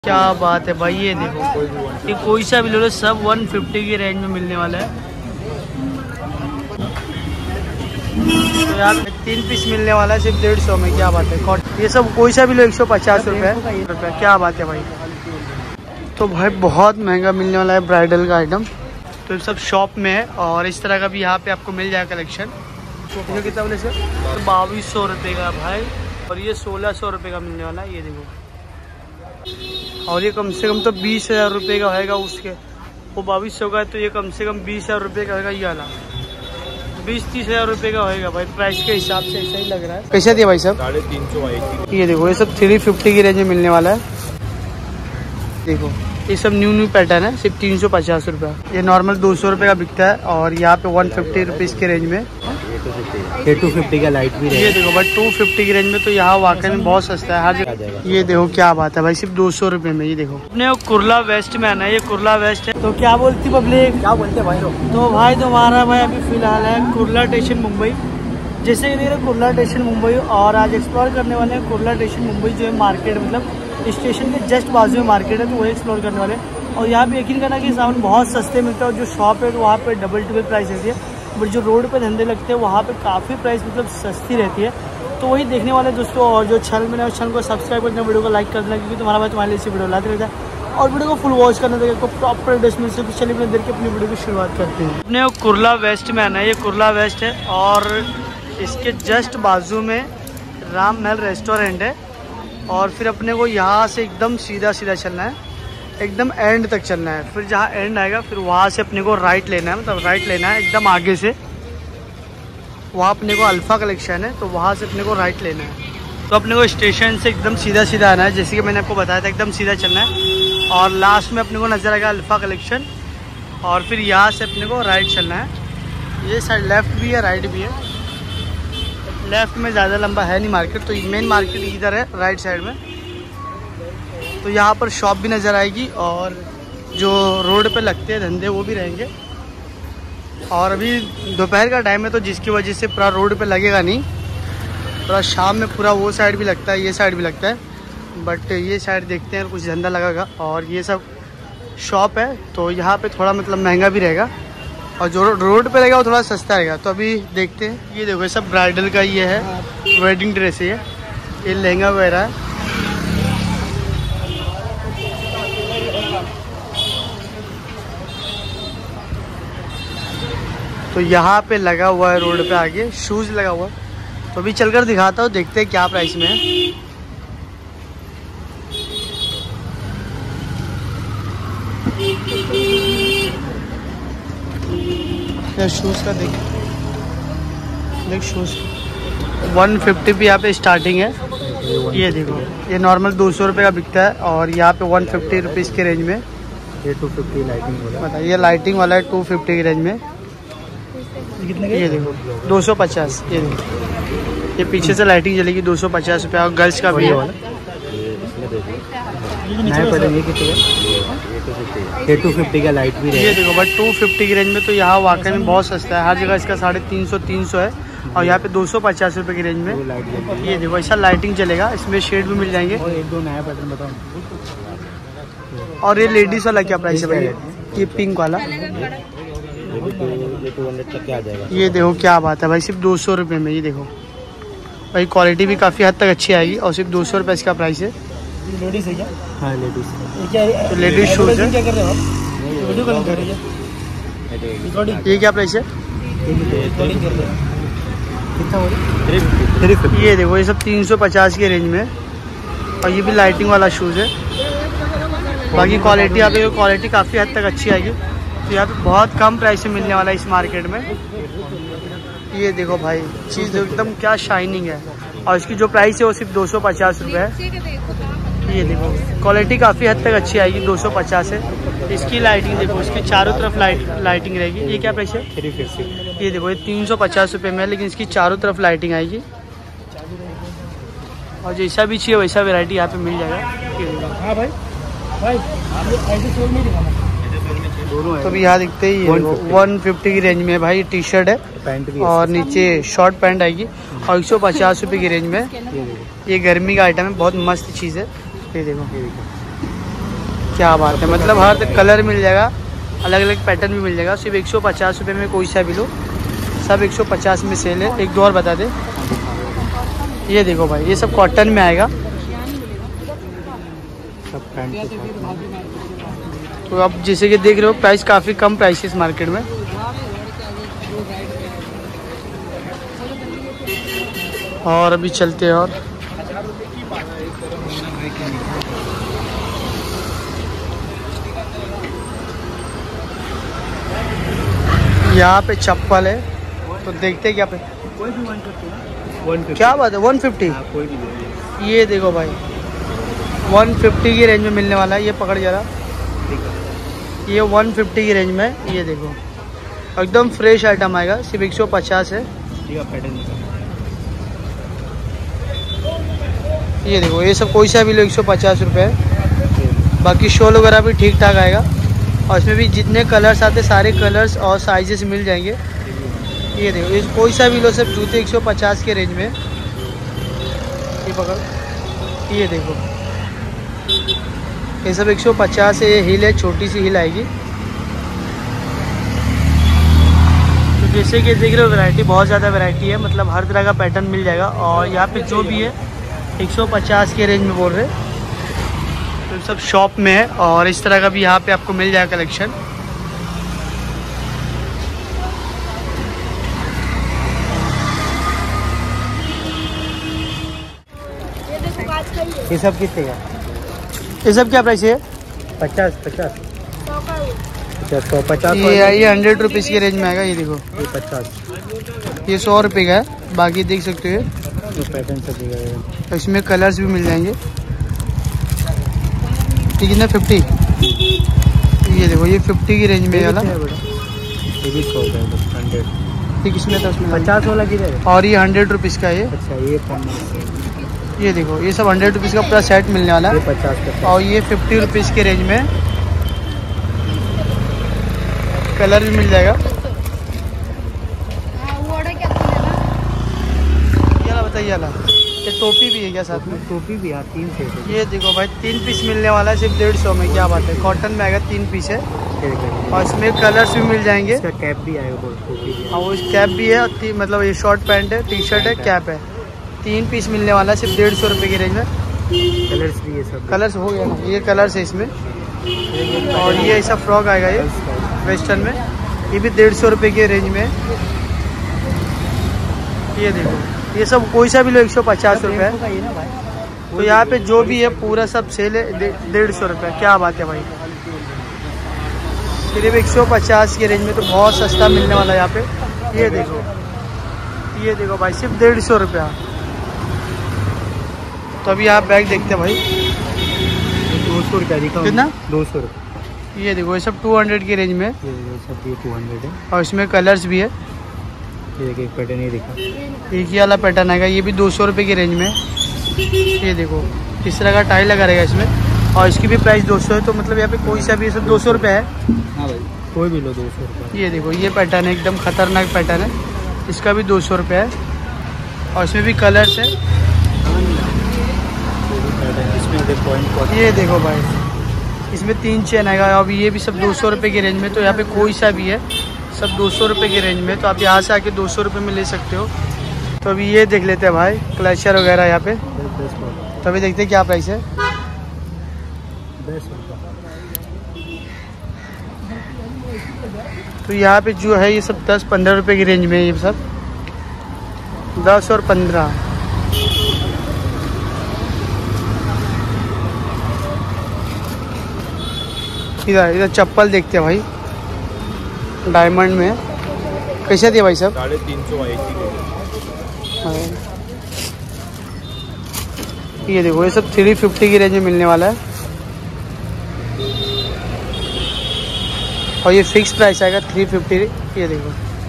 क्या बात है भाई, ये देखो ये कोई सा भी ले लो सब 150 की रेंज में मिलने वाला है। तो यहाँ पे 3 पीस मिलने वाला है सिर्फ 150 में। क्या बात है, ये सब कोई सा भी लो 150 रुपये। क्या बात है भाई। तो भाई बहुत महंगा मिलने वाला है ब्राइडल का आइटम। तो सब शॉप में है और इस तरह का भी यहाँ पे आपको मिल जाएगा कलेक्शन। तो कितना बोले सर? तो 2200 रुपये का भाई, और ये 1600 रुपये का मिलने वाला है। ये देखो, और ये कम से कम तो 20,000 रुपये का होगा। उसके वो 2200 का है, तो ये कम से कम 20,000 रुपये का होगा। ये वाला 20-30 हज़ार रुपये का होएगा भाई। प्राइस के हिसाब से ऐसा ही लग रहा है। कैसे दिया भाई साहब? 350। ये देखो ये सब 350 की रेंज में मिलने वाला है। देखो ये सब न्यू पैटर्न है, सिर्फ 350 रुपये। ये नॉर्मल 200 रुपये का बिकता है और यहाँ पे 150 रुपीज़ की रेंज में। ये 250 का लाइट भी ये देखो बट 250 की रेंज में तो यहाँ वाकई में बहुत सस्ता है हर जगह। ये देखो क्या बात है भाई, सिर्फ 200 रुपये में। ये देखो अपने कुर्ला वेस्ट में आना है, ये कुर्ला वेस्ट है। तो क्या बोलती पब्लिक, क्या बोलते भाई लोग? तो भाई तुम्हारा भाई अभी फिलहाल है कुर्ला स्टेशन मुंबई। जैसे कि देख रहे कुर्ला स्टेशन मुंबई, और आज एक्सप्लोर करने वाले हैं कुर्ला स्टेशन मुंबई जो है मार्केट, मतलब स्टेशन के जस्ट बाजू में मार्केट है, तो वही एक्सप्लोर करने वाले हैं। और यहाँ पे यकीन करना कि सामान बहुत सस्ते मिलता है, और जो शॉप है तो वहाँ पे डबल ट्रिपल प्राइस रहती है, बट जो रोड पे धंधे लगते हैं वहाँ पे काफ़ी प्राइस मतलब सस्ती रहती है। तो वही देखने वाले दोस्तों, और जो चैनल में उस चैनल को सब्सक्राइब करना, वीडियो को लाइक कर देना, क्योंकि तुम्हारा भाई तुम्हारे लिए इसी वीडियो लाते रहता है। और वीडियो को फुल वॉच करना देगा, आपको प्रॉपर एडजस्टमेंट से। चलिए अपने देर के अपनी वीडियो की शुरुआत करते हैं। अपने कुर्ला वेस्ट में आना है, ये कुर्ला वेस्ट है, और इसके जस्ट बाजू में राम महल रेस्टोरेंट है। और फिर अपने को यहाँ से एकदम सीधा सीधा चलना है, एकदम एंड तक चलना है। फिर जहाँ एंड आएगा फिर वहाँ से अपने को राइट लेना है, मतलब राइट लेना है एकदम आगे से। वहाँ अपने को अल्फ़ा कलेक्शन है, तो वहाँ से अपने को राइट लेना है। तो अपने को स्टेशन से एकदम सीधा सीधा आना है, जैसे कि मैंने आपको बताया था, एकदम सीधा चलना है। और लास्ट में अपने को नजर आएगा अल्फ़ा कलेक्शन, और फिर यहाँ से अपने को राइट चलना है। ये साइड लेफ़्ट भी है राइट भी है। लेफ़्ट में ज़्यादा लंबा है नहीं मार्केट, तो मेन मार्केट इधर है राइट साइड में। तो यहाँ पर शॉप भी नज़र आएगी, और जो रोड पे लगते हैं धंधे वो भी रहेंगे। और अभी दोपहर का टाइम है, तो जिसकी वजह से पूरा रोड पे लगेगा नहीं, थोड़ा शाम में पूरा वो साइड भी लगता है, ये साइड भी लगता है। बट ये साइड देखते हैं कुछ धंधा लगेगा, और ये सब शॉप है, तो यहाँ पे थोड़ा मतलब महंगा भी रहेगा, और जो रोड पे रहेगा वो थोड़ा सस्ता रहेगा। तो अभी देखते हैं। ये देखो ये सब ब्राइडल का ये है, वेडिंग ड्रेस है, ये लहंगा वगैरह है। तो यहाँ पे लगा हुआ है रोड पे आगे शूज़ लगा हुआ है। तो अभी चलकर दिखाता हूँ, देखते हैं क्या प्राइस में है। ये शूज़ का देख शूज़ 150 भी यहाँ पे स्टार्टिंग है। ये देखो ये नॉर्मल 200 रुपये का बिकता है, और यहाँ पे 150 रुपीज़ के रेंज में। ये 250 लाइटिंग वाला, बताइए लाइटिंग वाला है 250 की रेंज में। ये देखो 250। ये देखो ये पीछे से लाइटिंग जलेगी 250 रुपये, और गर्ल्स का भी है। ये 250 का लाइट भी है। ये देखो बट 250 की रेंज में तो यहाँ वाकई में बहुत सस्ता है। हर जगह इसका 350 है, और यहाँ पे 250 रुपये की रेंज में। ये देखो ऐसा लाइटिंग चलेगा, इसमें शेड भी मिल जाएंगे। और एक दो नया पैटर्न बताओ। और ये लेडीज़ वाला क्या प्राइस है भाई? ये पिंक वाला ये 200 तक क्या आ जाएगा? ये देखो क्या बात है भाई, सिर्फ 200 रुपये में। ये देखो भाई क्वालिटी भी काफ़ी हद तक अच्छी आएगी, और सिर्फ 200 रुपये इसका प्राइस है। लेडीज़ है क्या? हाँ लेडीज़। तो लेडीज़ शूज़ है। क्या कर रहे हो आप? ये क्या प्राइस है? कितना? ये देखो ये सब 350 के रेंज में, और ये भी लाइटिंग वाला शूज़ है। बाकी क्वालिटी यहाँ पे क्वालिटी काफ़ी हद तक अच्छी आएगी। तो यहाँ पे बहुत कम प्राइस में मिलने वाला है इस मार्केट में। ये देखो भाई चीज़ एकदम क्या शाइनिंग है, और इसकी जो प्राइस है वो सिर्फ 250 रुपये है। ये देखो क्वालिटी काफ़ी हद तक अच्छी आएगी, 250 है। इसकी लाइटिंग देखो, इसकी चारों तरफ लाइटिंग रहेगी। ये क्या प्राइस है? 350। ये देखो ये 350 रुपये में है, लेकिन इसकी चारों तरफ लाइटिंग आएगी, और जैसा भी चाहिए वैसा वैरायटी यहाँ पे मिल जाएगा। हाँ भाई ऐसे शोर नहीं दिखाना। तो अभी यहाँ दिखते ही 150 की रेंज में भाई टी शर्ट है, पैंट भी, और नीचे शॉर्ट पैंट आएगी, और 150 रुपये की रेंज में। ये गर्मी का आइटम है, बहुत मस्त चीज़ है। ये देखो क्या बात है, मतलब हर कलर मिल जाएगा, अलग अलग पैटर्न भी मिल जाएगा। सिर्फ 150 रुपये में कोई सा भी लो, सब 150 में सेल है। एक दो और बता दे। ये देखो भाई, ये सब कॉटन में आएगा, सब पैंट के साथ। तो आप जैसे कि देख रहे हो प्राइस काफ़ी कम प्राइस है इस मार्केट में। और अभी चलते हैं। और यहाँ पे चप्पल है, तो देखते हैं क्या पे। कोई भी 150 क्या बात है, 150। कोई भी ये देखो भाई 150 की रेंज में मिलने वाला है। ये पकड़ जरा, ये 150 की रेंज में। ये देखो एकदम फ्रेश आइटम आएगा, सिर्फ 150 है। ये देखो, ये सब कोई सा भी लो 150 रुपये है। बाकी शॉल वगैरह भी ठीक ठाक आएगा, और इसमें भी जितने कलर्स आते सारे कलर्स और साइजेस मिल जाएंगे। ये देखो, ये कोई सा भी लो, सब जूते 150 के रेंज में। ये पकड़, ये देखो ये सब 150 है। ये हिल है, छोटी सी हिल आएगी। तो जैसे कि देख रहे हो वैरायटी, बहुत ज़्यादा वैरायटी है, मतलब हर तरह का पैटर्न मिल जाएगा। और यहाँ पे जो भी है 150 के रेंज में बोल रहे, तो सब शॉप में है। और इस तरह का भी यहाँ पे आपको मिल जाएगा कलेक्शन। ये सब कितने का? ये सब क्या प्राइस है? 50 150। ये 100 रुपीज़ की रेंज में आएगा। ये देखो, ये 50, ये 100 रुपये का है। बाकी देख सकते हो ये पैटर्न सब दिखेगा। इसमें कलर्स भी मिल जाएंगे। ये कितना, 50। ये देखो, ये 50 की रेंज में वाला। ये भी 100 का है, 100। ये किसमें था उसमें? 50 वाला किधर है? और ये 100 रुपीज़ का है। अच्छा, ये 50। ये देखो, ये सब 100 रुपीज़ का पूरा सेट मिलने वाला ये है। 50 का। और ये 50 रुपीज़ के रेंज में कलर भी मिल जाएगा। ये बताइए वाला, ये टोपी भी है क्या साथ में? टोपी भी है, 3 सेट है। ये देखो भाई, 3 पीस मिलने वाला है सिर्फ 150 में। क्या बात है, कॉटन में आएगा, 3 पीस है। और इसमें कलर्स भी मिल जाएंगे। इसका कैप भी आएगा, टोपी भी। हाँ, वो कैप भी है, और मतलब ये शॉर्ट पैंट है, टी शर्ट है, कैप है। 3 पीस मिलने वाला है सिर्फ 150 रुपये की रेंज में। कलर्स भी है सब। कलर्स हो गया ना, ये कलर्स है इसमें। और ये ऐसा फ्रॉक आएगा, ये वेस्टर्न में, ये भी 150 रुपये के रेंज में। ये देखो, ये सब कोई सा भी लो 150 रुपये है। तो यहाँ पे जो भी है पूरा सब सेल है 150 रुपये। क्या बात है भाई, सिर्फ 150 के रेंज में, तो बहुत सस्ता मिलने वाला है यहाँ पे। ये देखो भाई, सिर्फ 150 रुपया। तो अभी आप बैग देखते हैं भाई, 200 रुपया दिखा। कितना? 200 रुपये। ये देखो, ये सब 200 की रेंज में, ये सब ये 200 है। और इसमें कलर्स भी है। ये एक पैटर्न ये दिखा, एक ही वाला पैटर्न आएगा, ये भी 200 रुपये की रेंज में। ये देखो, किस तरह का टाई लगा रहेगा इसमें, और इसकी भी प्राइस 200 है। तो मतलब यहाँ पे कोई सा भी ये सब 200 रुपये है। हाँ भाई, कोई भी लो 200 रुपये। ये देखो, ये पैटर्न है, एकदम खतरनाक पैटर्न है, इसका भी 200 रुपये है। और इसमें भी कलर्स है। इसमें पॉइंट, ये देखो भाई, इसमें 3 चेन आएगा। अब ये भी सब 200 रुपये की रेंज में। तो यहाँ पे कोई सा भी है, सब 200 रुपये की रेंज में। तो आप यहाँ से आके 200 रुपये में ले सकते हो। तो अभी ये देख लेते हैं भाई, क्लचर वगैरह यहाँ पे। तो अभी देखते हैं क्या प्राइस है। 10 रुपये। तो यहाँ पे जो है ये सब 10-15 रुपये की रेंज में है। ये सब 10 और 15। इधर चप्पल देखते हैं भाई, डायमंड में कैसे दिया भाई साहब? 350। ये देखो, ये सब 350 की रेंज में मिलने वाला है। और ये फिक्स प्राइस आएगा 350। ये देखो,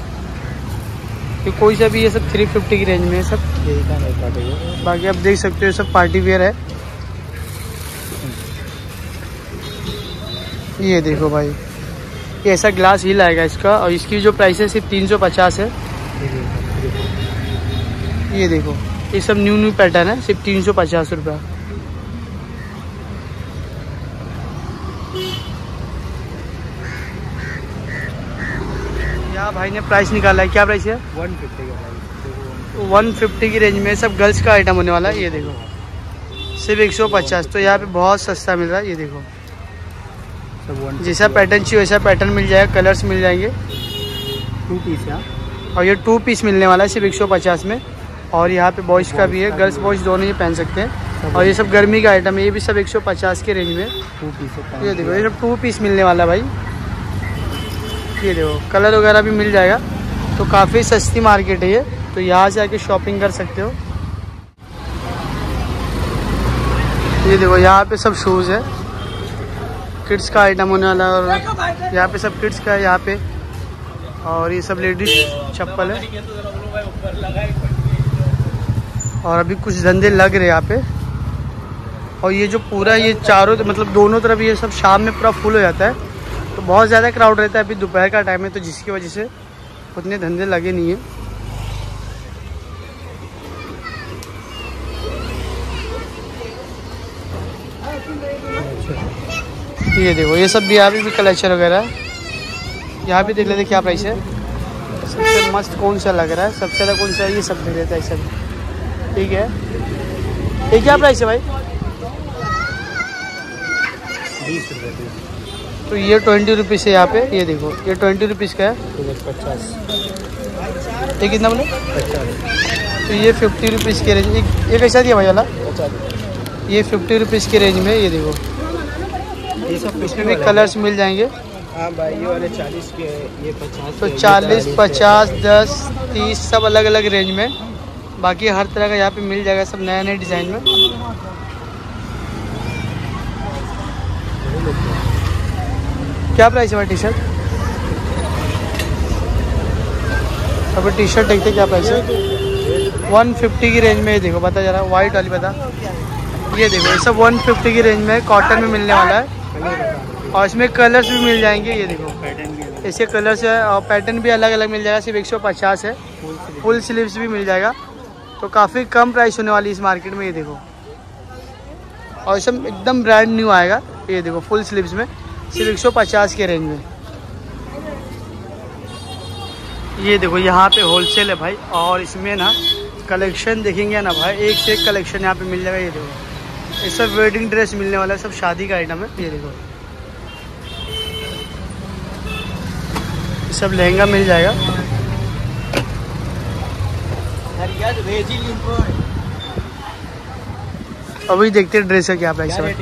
ये कोई सा भी, ये सब 350 की रेंज में है सब। बाकी आप देख सकते हो सब पार्टी वेयर है। ये देखो भाई, ये ऐसा ग्लास हिल आएगा इसका, और इसकी जो प्राइस है सिर्फ 350 है। ये देखो, ये सब न्यू पैटर्न है, सिर्फ 350 रुपया। यहाँ भाई ने प्राइस निकाला है, क्या प्राइस है? 150 का प्राइस। 150 की रेंज में सब गर्ल्स का आइटम होने वाला है। ये देखो सिर्फ 150। तो यहाँ पे बहुत सस्ता मिल रहा है। ये देखो जैसा पैटर्न चाहिए वैसा पैटर्न मिल जाएगा, कलर्स मिल जाएंगे। 2 पीस है और ये 2 पीस मिलने वाला है सिर्फ 150 में। और यहाँ पे बॉयज़ का भी है, गर्ल्स बॉयज़ दोनों ही पहन सकते हैं। और ये सब गर्मी का आइटम है, ये भी सब 150 के रेंज में 2 पीस है। ये देखो ये सब 2 पीस मिलने वाला है भाई। ये देखो कलर वगैरह भी मिल जाएगा। तो काफ़ी सस्ती मार्केट है ये, तो यहाँ से आके शॉपिंग कर सकते हो। ये देखो यहाँ पे सब शूज़ है, किड्स का आइटम होने वाला है। और यहाँ पे सब किड्स का है यहाँ पे। और ये सब लेडीज चप्पल है। और अभी कुछ धंधे लग रहे हैं यहाँ पे। और ये जो पूरा ये चारों मतलब दोनों तरफ ये सब शाम में पूरा फुल हो जाता है, तो बहुत ज़्यादा क्राउड रहता है। अभी दोपहर का टाइम है, तो जिसकी वजह से उतने धंधे लगे नहीं है। ये देखो ये सब भी यहाँ पे भी कलेक्शन वगैरह है। यहाँ पे देख लेते क्या प्राइस है। सबसे मस्त कौन सा लग रहा है, सबसे ज़्यादा कौन सा, ये सब देख लेता है सब। ठीक है, ये क्या प्राइस है भाई? 20 रुपये। तो ये 20 रुपीज़ है यहाँ पे। ये देखो ये 20 रुपीज़ का है। 50। ये कितना बोले? 50। तो ये 50 रुपीज़ के रेंज। ये कैसा दिया भाई वाला? 50। ये 50 रुपीज़ के रेंज में। ये देखो ये सब इसमें भी कलर्स मिल जाएंगे। हाँ भाई ये वाले 40 के, ये 50। तो 40, 50, 10, 30 सब अलग अलग रेंज में। बाकी हर तरह का यहाँ पे मिल जाएगा, सब नए नए डिज़ाइन में। क्या प्राइस है भाई टी शर्ट? अभी टी शर्ट देखते क्या प्राइस है। 150 की रेंज में। ये देखो बता जरा, वाइट वाली बता। ये देखो ये सब 150 की रेंज में कॉटन में मिलने वाला है। और इसमें कलर्स भी मिल जाएंगे। ये देखो पैटर्न भी इसके कलर्स है और पैटर्न भी अलग अलग मिल जाएगा। सिर्फ 150 है। फुल स्लीव्स भी मिल जाएगा। तो काफ़ी कम प्राइस होने वाली इस मार्केट में। ये देखो और सब एकदम ब्रांड न्यू आएगा। ये देखो फुल स्लीव्स में सिर्फ 150 के रेंज में। ये देखो यहाँ पे होलसेल है भाई। और इसमें ना कलेक्शन देखेंगे ना भाई, एक से एक कलेक्शन यहाँ पे मिल जाएगा। ये देखो ये सब वेडिंग ड्रेस मिलने वाला है, सब शादी का आइटम है। ये देखो ये सब लहंगा मिल जाएगा। अभी देखते हैं ड्रेस का क्या प्राइस है।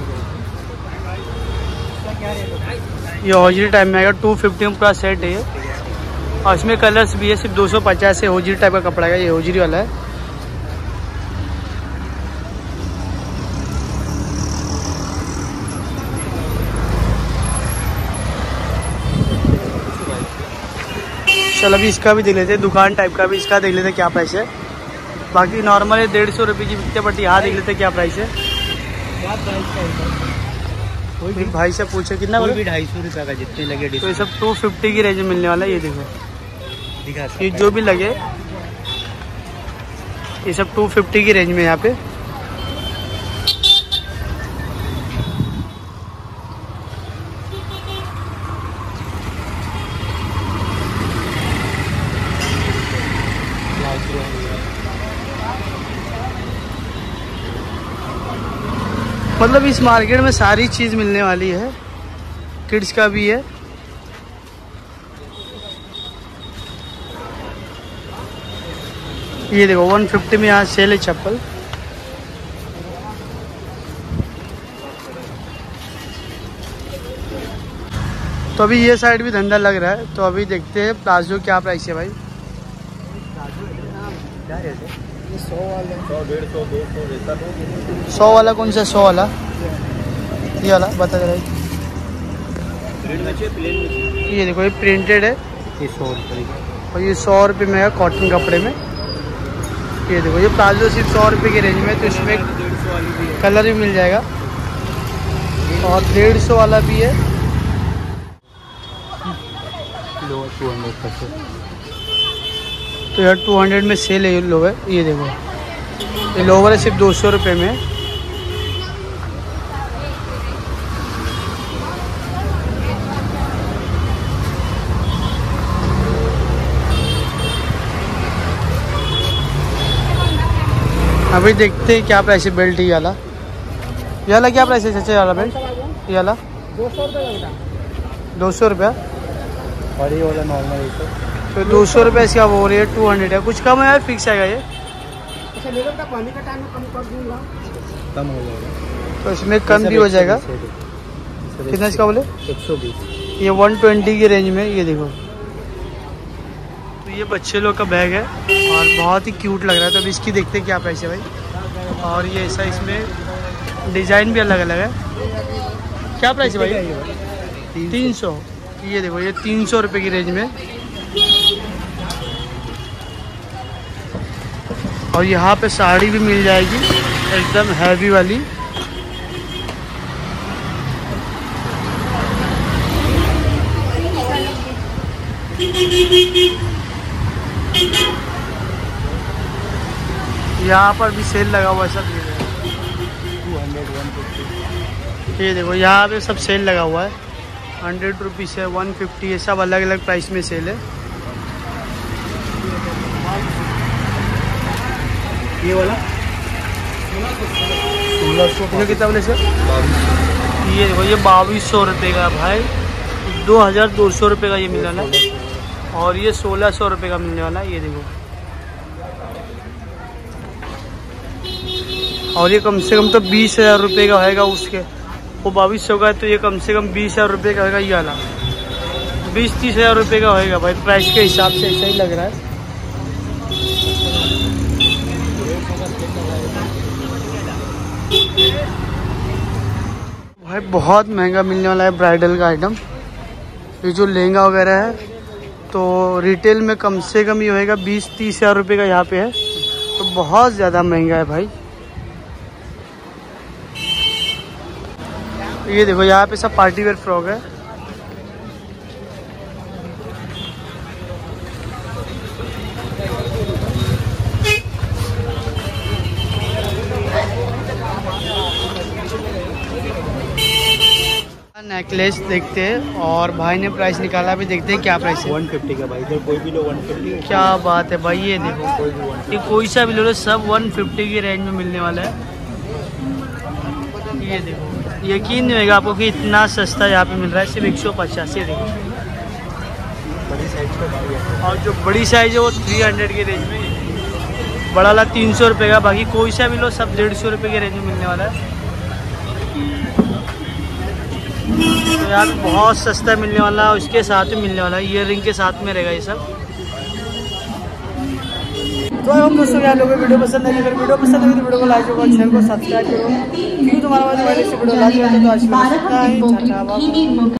ये होजरी टाइप में आएगा, 250 में पूरा सेट है ये। और इसमें कलर्स भी है, सिर्फ 250 है। होजरी टाइप का कपड़ा है, ये होजरी वाला है। चल अभी इसका भी देख लेते हैं, दुकान टाइप का भी इसका देख लेते हैं क्या प्राइस है। बाकी नॉर्मल है 150 रुपये की बिकते, बट यहाँ देख लेते हैं क्या प्राइस है। भाई से पूछे कितना बोले? 250 रुपये का जितने लगे। तो ये सब 250 की रेंज में मिलने वाला है। ये देखो ये जो भी लगे ये सब 250 की रेंज में यहाँ पे। मतलब इस मार्केट में सारी चीज़ मिलने वाली है, किड्स का भी है। ये देखो 150 में यहाँ सेल है चप्पल। तो अभी ये साइड भी धंधा लग रहा है, तो अभी देखते हैं प्लाजो क्या प्राइस है भाई। 100 वाला 100, 150, 200 100 वाला कौन सा? 100 वाला ये वाला बता जरा। ये देखो ये प्रिंटेड है, ये 100 रुपये और ये 100 रुपये में है कॉटन कपड़े में। ये देखो ये प्लाजो सिर्फ 100 रुपये की रेंज में। तो इसमें कलर भी मिल जाएगा और 150 वाला भी है। लोअर 200 का। तो यार 200 में सेल है लोअर। ये देखो ये लोअर है सिर्फ 200 रुपये में। अभी देखते हैं क्या प्राइस है बेल्ट ये वाला क्या प्राइस है चाचा वाला बेल्ट ये वाला 200 रुपया और ये वाला नॉर्मल है तो 200 रुपये इसका वो रही है 200 है। कुछ कम है यार फिक्स आएगा ये पानी का टाइम कम कर दूंगा कम हो जाएगा तो इसमें कम भी हो जाएगा। कितना इसका बोले 120 ये 120 की रेंज में ये देखो। तो ये बच्चे लोग का बैग है और बहुत ही क्यूट लग रहा है। तो अभी इसकी देखते हैं क्या प्राइस है भाई। और ये ऐसा इसमें डिज़ाइन भी अलग अलग है। क्या प्राइस है भाई 300। ये देखो ये 300 रुपये की रेंज में। और यहाँ पे साड़ी भी मिल जाएगी एकदम हैवी वाली। यहाँ पर भी सेल लगा हुआ है सब। 200 ये देखो यहाँ पे सब सेल लगा हुआ है। 100 रुपीज़ है 150 है सब अलग अलग प्राइस में सेल है। ये वाला 1600 कितना बोले सर ये देखो ये 2200 रुपये का भाई 2200 रुपये का ये मिलने वाला है। और ये 1600 रुपये का मिलने वाला है ये देखो। और ये कम से कम तो 20,000 रुपये का होएगा उसके वो 2200 का है तो ये कम से कम 20,000 रुपये का होएगा ये वाला 20-30,000 रुपये का होएगा भाई। प्राइस के हिसाब से ऐसा ही लग रहा है। भाई बहुत महंगा मिलने वाला है ब्राइडल का आइटम। ये जो लहंगा वगैरह है तो रिटेल में कम से कम ये होएगा 20-30,000 रुपये का यहाँ पे है तो बहुत ज़्यादा महंगा है भाई। ये देखो यहाँ पे सब पार्टी वेयर फ्रॉक है। नेकलेस देखते हैं और भाई ने प्राइस निकाला भी देखते हैं क्या प्राइस है। 150 का भाई इधर कोई भी लो 150। क्या बात है भाई ये देखो ये कोई सा भी लो सब 150 की रेंज में मिलने वाला है। ये देखो यकीन नहीं होगा आपको कि इतना सस्ता यहाँ पे मिल रहा है सिर्फ 150। देखो बड़ी साइज का और जो बड़ी साइज है वो 300 की रेंज में। बड़ा वाला 300 रुपये का बाकी कोई सा भी लो सब 150 रुपये की रेंज में मिलने वाला है। तो यार बहुत सस्ता मिलने वाला है। उसके साथ में मिलने वाला है ईयर रिंग के साथ में रहेगा ये सब। तो हम दोस्तों यार लोगों को वीडियो पसंद आई। अगर वीडियो पसंद आई तो वीडियो को लाइक करो चैनल को सब्सक्राइब करो क्योंकि तुम्हारा वीडियो लाइक तो आज